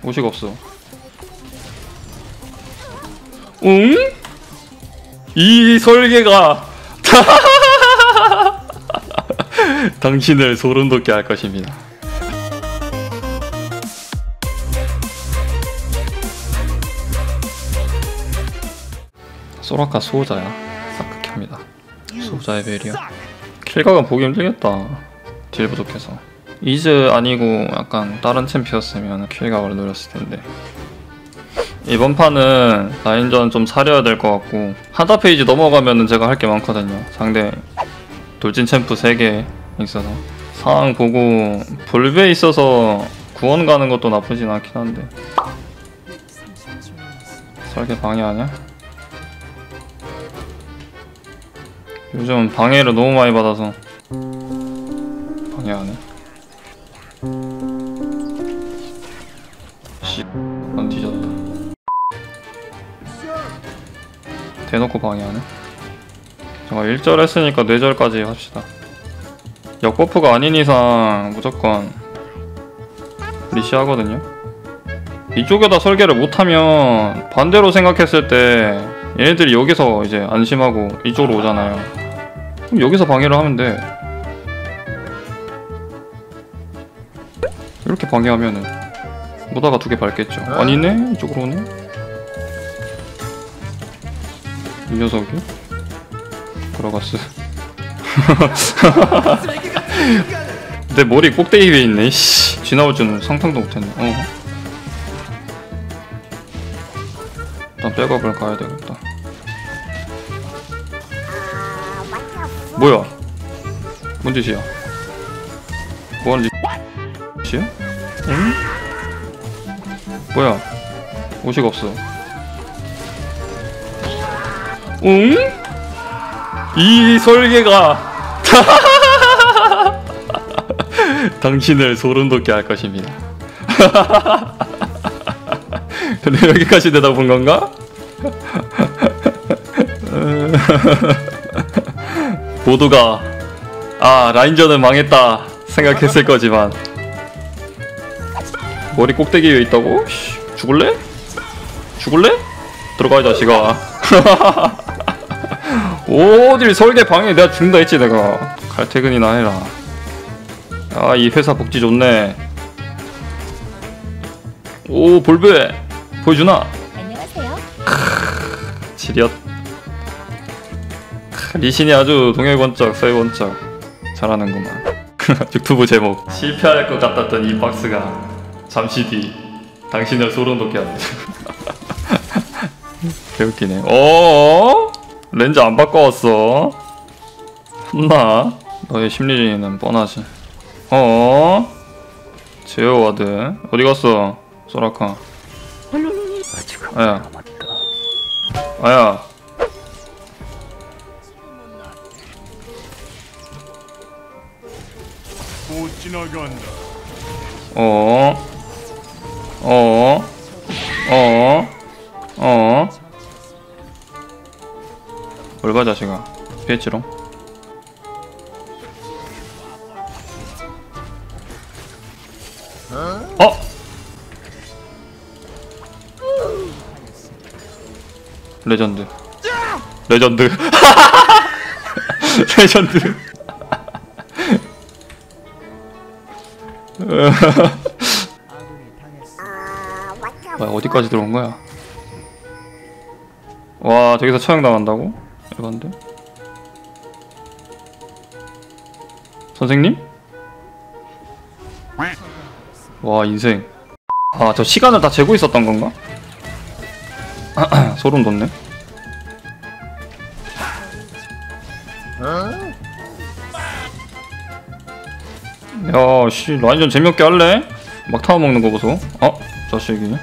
오식 없어. 응? 이 설계가 당신을 소름 돋게 할 것입니다. 소라카 수호자야. 싹 극혐이다. 수호자의 베리야. 킬각은 보기 힘들겠다. 딜 부족해서. 이즈 아니고 약간 다른 챔피였으면 킬각을 노렸을 텐데. 이번 판은 라인전 좀 사려야 될 것 같고, 하다 페이지 넘어가면은 제가 할 게 많거든요. 상대 돌진 챔프 3개 있어서 상황 보고 볼베 있어서 구원 가는 것도 나쁘진 않긴 한데. 설계 방해하냐? 요즘 방해를 너무 많이 받아서 방해하네. 씨, 넌 뒤졌다. 대놓고 방해하네. 제가 1절 했으니까 4절까지 합시다. 역버프가 아닌 이상 무조건 리시하거든요. 이쪽에다 설계를 못하면 반대로 생각했을 때 얘네들이 여기서 이제 안심하고 이쪽으로 오잖아요. 그럼 여기서 방해를 하면 돼. 이렇게 방해하면은 오다가 2개 밟겠죠. 아니네? 이쪽으로 오네? 이 녀석이? 들어갔어. 내 머리 꼭대기 위에 있네. 씨. 지나올 줄은 상상도 못했네. 일단 백업을 가야 되겠다. 뭐야? 뭔 짓이야? 뭐하는 짓이야? 응? 뭐야? 오식 없어. 응? 이 설계가 당신을 소름 돋게 할 것입니다. 근데 여기까지 내다본 건가? 모두가 라인전은 망했다 생각했을 거지만 머리 꼭대기 위에 있다고? 죽을래? 죽을래? 들어가 이 자식아. 어딜 설계 방해. 내가 죽는다 했지 내가. 칼퇴근이나 해라. 이 회사 복지 좋네. 오 볼베 보여주나? 안녕하세요. 지렸. 리신이 아주 동해번쩍 서해번쩍 잘하는구만. 유튜브 제목 실패할 것 같았던 이 박스가 잠시 뒤 당신을 소름 돋게 합니다. 개웃기네. 어어? 렌즈 안 바꿔왔어? 혼나? 너의 심리는 뻔하지. 어어? 제어와드 어디갔어? 소라카. 아야 아야 못 지나간다. 어어? 뭘 봐 자식아. 피했지롱. 레전드. 레전드. 레전드. 뭐야, 어디까지 들어온 거야? 와, 저기서 처형당한다고? 이건데? 선생님? 와, 인생. 저 시간을 다 재고 있었던 건가? 소름 돋네. 야, 씨, 라인전 재미없게 할래? 막 타워 먹는 거 보소. 자식이.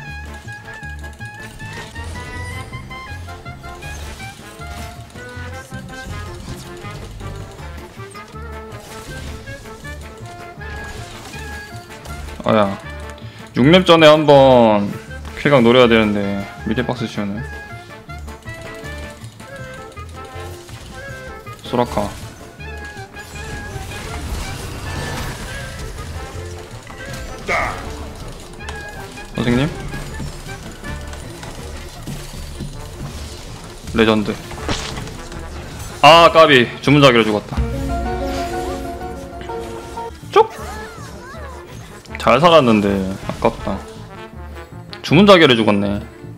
야, 6렙 전에 한번 킬각 노려야 되는데 미드 박스 씌우네. 소라카. 선생님 레전드. 아 까비 주문자기로 죽었다. 쪽! 잘 살았는데 아깝다. 주문자기로 죽었네.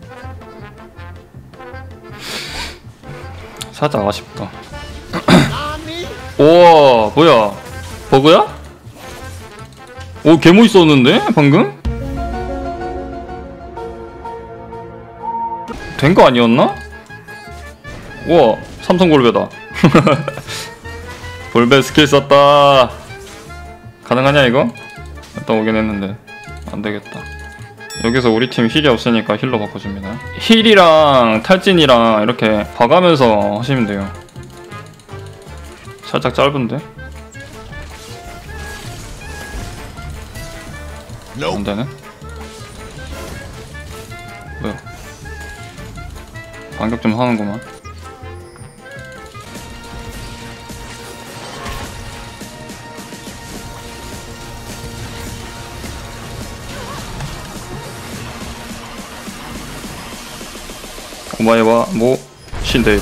살짝 아쉽다. 우와 뭐야 버그야? 오 개멋있었는데 방금? 된 거 아니었나? 우와 삼성 골배다. 골배 스킬 썼다. 가능하냐 이거? 갔다 오긴 했는데 안되겠다. 여기서 우리 팀 힐이 없으니까 힐로 바꿔줍니다. 힐이랑 탈진이랑 이렇게 봐가면서 하시면 돼요. 살짝 짧은데? 안되네? 뭐야 반격 좀 하는구만. 오마이와 모 신데이르.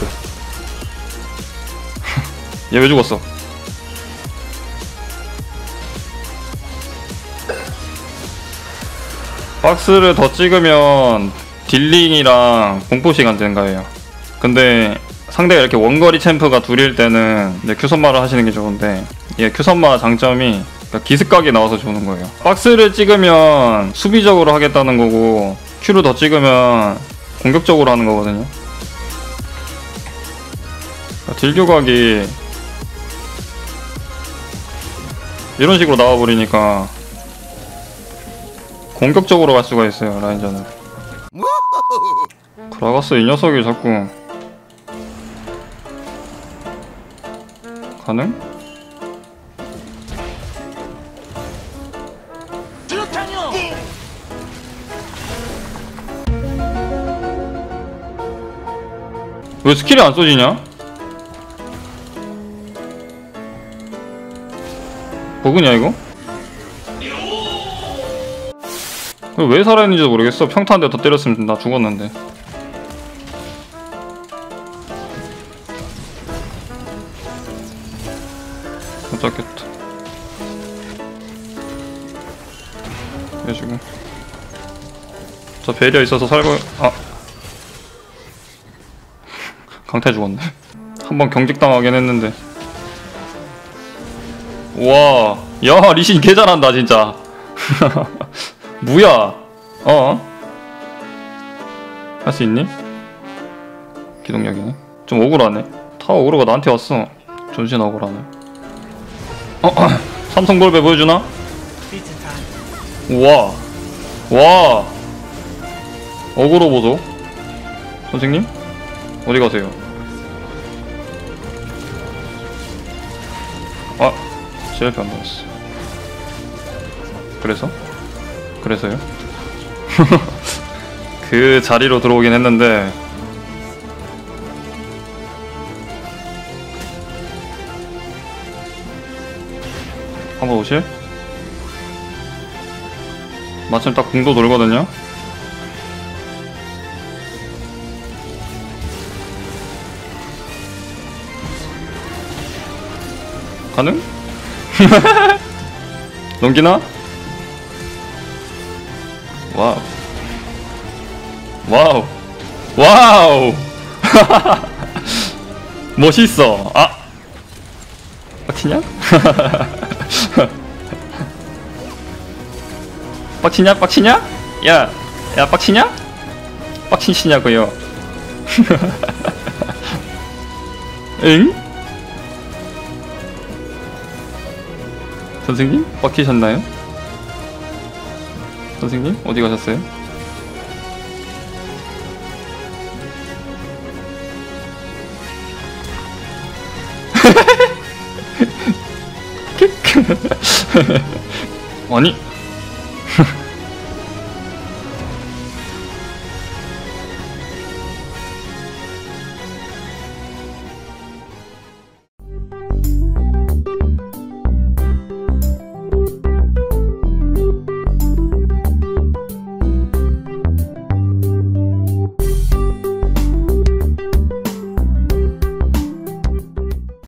얘 왜 죽었어? 박스를 더 찍으면 딜링이랑 공포시간 되는 거예요. 근데 상대가 이렇게 원거리 챔프가 둘일 때는 이제 큐선마를 하시는 게 좋은데, 얘 큐선마 장점이 그러니까 기습각이 나와서 좋은 거예요. 박스를 찍으면 수비적으로 하겠다는 거고, 큐를 더 찍으면 공격적으로 하는 거거든요. 그러니까 딜교각이 이런 식으로 나와버리니까 공격적으로 갈 수가 있어요, 라인전을. 그라가스 이 녀석이 자꾸 가능? 왜 스킬이 안 써지냐? 버그냐 이거? 왜 살아있는지도 모르겠어. 평타 한 대 더 때렸으면 나 죽었는데. 못 잡겠다. 해주고. 저 배려 있어서 살고. 아 강태 죽었네. 한번 경직당하긴 했는데. 와, 야 리신 개 잘한다 진짜. 뭐야? 할 수 있니? 기동력이네. 좀 억울하네. 타워 억울가 나한테 왔어. 존신 억울하네. 삼성 골배 보여주나? 우와, 와, 어그로 보소. 선생님? 어디 가세요? 아, CLP 안 나왔어. 그래서요? 그 자리로 들어오긴 했는데 한번 오실? 마침 딱 궁도 돌거든요? 가능? 넘기나? 와우 와우 와우. 멋있어. 아 빡치냐? 빡치냐? 빡치냐? 야 빡치냐? 빡치시냐고요. 응? 선생님? 빡치셨나요? 선생님? 어디 가셨어요? 아니